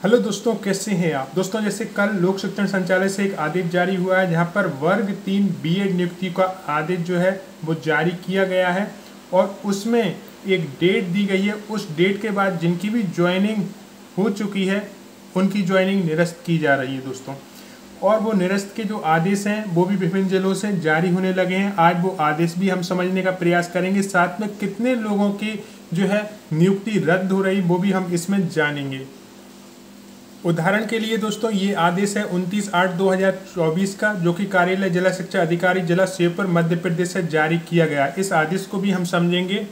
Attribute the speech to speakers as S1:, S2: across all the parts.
S1: Hello दोस्तों, कैसे हैं आप दोस्तों। जैसे कल लोक शिक्षण संचालय से एक आदेश जारी हुआ है जहां पर वर्ग 3 बीएड नियुक्ति का आदेश जो है वो जारी किया गया है और उसमें एक डेट दी गई है। उस डेट के बाद जिनकी भी ज्वाइनिंग हो चुकी है उनकी ज्वाइनिंग निरस्त की जा रही है दोस्तों। और वो निरस्त के जो आदेश हैं वो भी विभिन्न जिलों से जारी होने लगे हैं। आज वो आदेश भी हम समझने का प्रयास करेंगे, साथ में कितने लोगों की जो है नियुक्ति रद्द हो रही वो भी हम इसमें जानेंगे। उदाहरण के लिए दोस्तों, ये आदेश है 29/8/2024 का, जो कि कार्यालय जिला शिक्षा अधिकारी जिला श्योपुर मध्य प्रदेश से जारी किया गया। इस आदेश को भी हम समझेंगे,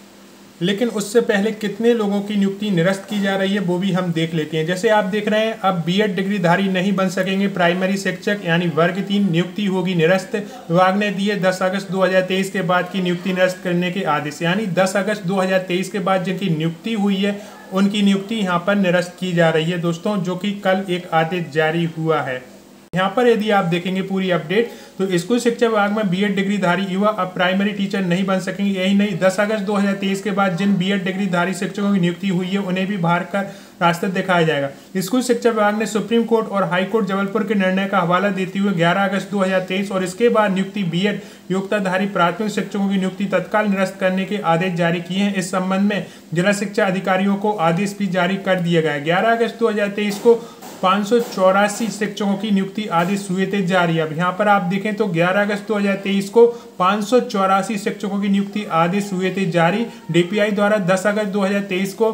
S1: लेकिन उससे पहले कितने लोगों की नियुक्ति निरस्त की जा रही है वो भी हम देख लेते हैं। जैसे आप देख रहे हैं, अब बीएड डिग्रीधारी नहीं बन सकेंगे प्राइमरी शिक्षक, यानी वर्ग 3 नियुक्ति होगी निरस्त। विभाग ने दिए 10 अगस्त 2023 के बाद की नियुक्ति निरस्त करने के आदेश, यानी 10 अगस्त 2023 के बाद जिनकी नियुक्ति हुई है उनकी नियुक्ति यहाँ पर निरस्त की जा रही है दोस्तों, जो कि कल एक आदेश जारी हुआ है। यहाँ पर यदि आप देखेंगे पूरी अपडेट तो स्कूल शिक्षा विभाग में बीएड डिग्रीधारी युवा अब प्राइमरी टीचर नहीं बन सकेंगे। यही नहीं, 10 अगस्त 2023 के बाद जिन बीएड डिग्रीधारी शिक्षकों की नियुक्ति हुई है उन्हें भी बाहर का रास्ता दिखाया जाएगा। स्कूल शिक्षा विभाग ने सुप्रीम कोर्ट और हाई कोर्ट जबलपुर के निर्णय का हवाला देते हुए 11 अगस्त 2023 और इसके बाद नियुक्ति बीएड योग्यताधारी प्राथमिक शिक्षकों की नियुक्ति तत्काल निरस्त करने के आदेश जारी किए हैं। इस संबंध में जिला शिक्षा अधिकारियों को आदेश भी जारी कर दिया गया है। 11 अगस्त 2023 को 584 शिक्षकों की नियुक्ति आदेश हुए थे जारी। अब यहाँ पर आप देखें तो 11 अगस्त 2023 को 584 शिक्षकों की नियुक्ति आदेश हुए थे जारी। डीपीआई द्वारा 10 अगस्त 2023 को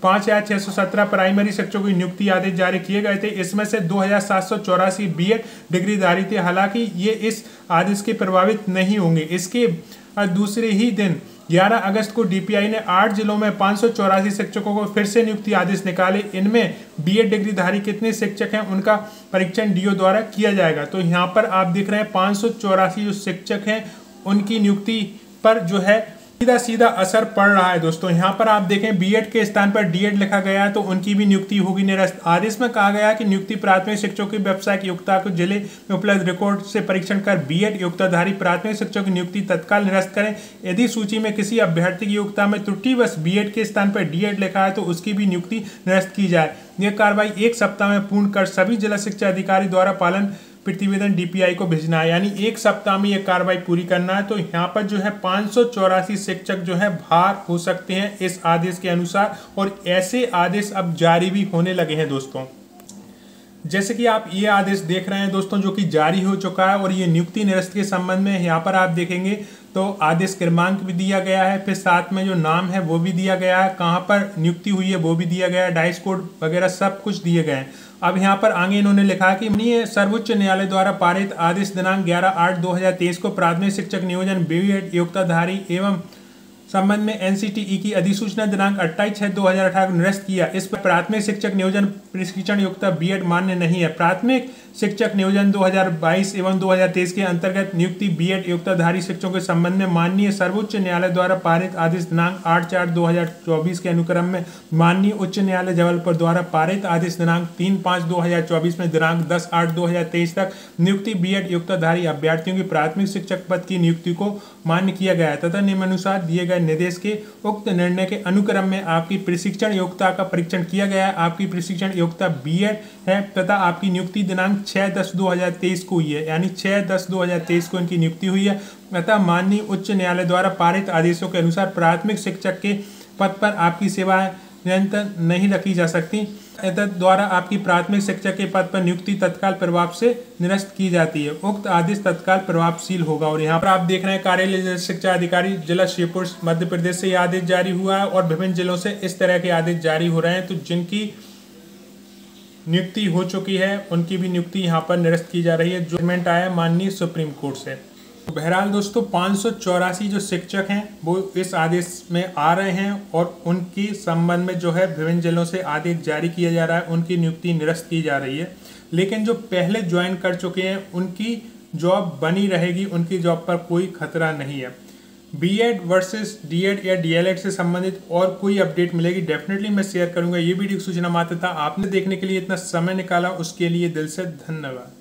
S1: 5617 प्राइमरी शिक्षकों की नियुक्ति आदेश जारी किए गए थे। इसमें से 2784 बीएड डिग्रीधारी थे। हालांकि ये इस आदेश के प्रभावित नहीं होंगे। इसके दूसरे ही दिन 11 अगस्त को डीपीआई ने 8 जिलों में 584 शिक्षकों को फिर से नियुक्ति आदेश निकाले। इनमें बीएड डिग्रीधारी कितने शिक्षक हैं उनका परीक्षण डीओ द्वारा किया जाएगा। तो यहाँ पर आप देख रहे हैं 584 जो शिक्षक हैं उनकी नियुक्ति पर जो है सीधा सीधा असर पड़ रहा है दोस्तों। यहाँ पर आप देखें बीएड के स्थान पर डीएड लिखा गया है तो उनकी भी नियुक्ति होगी निरस्त। आदेश में कहा गया है कि नियुक्ति प्राथमिक शिक्षकों की व्यावसायिक योग्यता को जिले में उपलब्ध रिकॉर्ड से परीक्षण कर बीएड योग्यताधारी प्राथमिक शिक्षकों की नियुक्ति तत्काल निरस्त करें। यदि सूची में किसी अभ्यर्थी की योग्यता में त्रुटिवश बीएड के स्थान पर डीएड लिखा है तो उसकी भी नियुक्ति निरस्त की जाए। यह कार्रवाई 1 सप्ताह में पूर्ण कर सभी जिला शिक्षा अधिकारी द्वारा पालन प्रतिवेदन डीपीआई को भेजना है, यानी 1 सप्ताह में यह कार्रवाई पूरी करना है। तो यहाँ पर जो है 584 शिक्षक जो है बाहर हो सकते हैं इस आदेश के अनुसार, और ऐसे आदेश अब जारी भी होने लगे हैं दोस्तों। जैसे कि आप ये आदेश देख रहे हैं दोस्तों जो कि जारी हो चुका है, और ये नियुक्ति निरस्त के संबंध में यहाँ पर आप देखेंगे तो आदेश क्रमांक भी दिया गया है, फिर साथ में जो नाम है वो भी दिया गया है, कहाँ पर नियुक्ति हुई है वो भी दिया गया है, डाइस कोड वगैरह सब कुछ दिए गए हैं। अब यहाँ पर आगे इन्होंने लिखा कि माननीय सर्वोच्च न्यायालय द्वारा पारित आदेश दिनांक 11/8/2023 को प्राथमिक शिक्षक नियोजन बीएड योग्यताधारी एवं संबंध में एनसीटीई की अधिसूचना दिनांक 28/6/2018 को निरस्त किया। इस पर प्राथमिक शिक्षक नियोजन प्रशिक्षण योग्यता बीएड मान्य नहीं है। प्राथमिक शिक्षक नियोजन 2022 एवं 2023 के अंतर्गत नियुक्ति बीएड योग्यताधारी शिक्षकों के संबंध में माननीय सर्वोच्च न्यायालय द्वारा पारित आदेश दिनांक 8/4/2024 के अनुक्रम में माननीय उच्च न्यायालय जबलपुर द्वारा पारित आदेश दिनांक 3/5/2024 में दिनांक 10/8/2023 तक नियुक्ति बीएड योग्यताधारी अभ्यर्थियों की प्राथमिक शिक्षक पद की नियुक्ति को मान्य किया गया है तथा निम्नानुसार दिए गए निर्देश के उक्त निर्णय के अनुक्रम में आपकी प्रशिक्षण योग्यता का परीक्षण किया गया है। आपकी प्रशिक्षण योग्यता बीएड है तथा आपकी नियुक्ति दिनांक 6/10/2023 को हुई है, यानी 6/10/2023 को इनकी नियुक्ति हुई है। अतः माननीय उच्च न्यायालय द्वारा पारित आदेशों के अनुसार प्राथमिक शिक्षक के पद पर आपकी सेवाएं निरंतर नहीं रखी जा सकती। द्वारा आपकी प्राथमिक शिक्षक के पद पर नियुक्ति तत्काल प्रभाव से निरस्त की जाती है। उक्त आदेश तत्काल प्रभावशील होगा। और यहाँ पर आप देख रहे हैं कार्यालय शिक्षा अधिकारी जिला श्योपुर मध्य प्रदेश से यह आदेश जारी हुआ है, और विभिन्न जिलों से इस तरह के आदेश जारी हो रहे हैं। तो जिनकी नियुक्ति हो चुकी है उनकी भी नियुक्ति यहाँ पर निरस्त की जा रही है। जो जजमेंट आया माननीय सुप्रीम कोर्ट से। बहरहाल दोस्तों 584 जो शिक्षक हैं वो इस आदेश में आ रहे हैं, और उनकी संबंध में जो है विभिन्न जिलों से आदेश जारी किया जा रहा है, उनकी नियुक्ति निरस्त की जा रही है। लेकिन जो पहले ज्वाइन कर चुके हैं उनकी जॉब बनी रहेगी, उनकी जॉब पर कोई खतरा नहीं है। बीएड वर्सेस डीएड या डीएलएड से संबंधित और कोई अपडेट मिलेगी डेफिनेटली मैं शेयर करूंगा। ये वीडियो सूचना मात्र था। आपने देखने के लिए इतना समय निकाला उसके लिए दिल से धन्यवाद।